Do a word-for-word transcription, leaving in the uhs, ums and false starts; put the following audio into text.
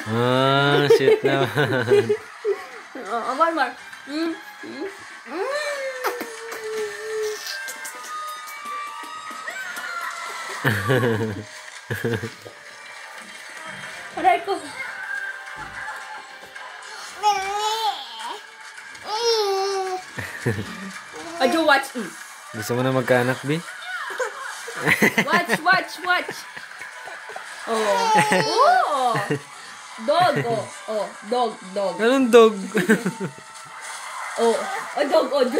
Ah, shit naman. Oh, one more. Mm. Mm. Aray ko. Ajo, watch. Mm. Gusto mo na magkaanak, Bi? Watch, watch, watch. Oh. Oh. Dog. Oh. Oh. Dog, dog. Anong dog? Oh. Oh, dog. Oh,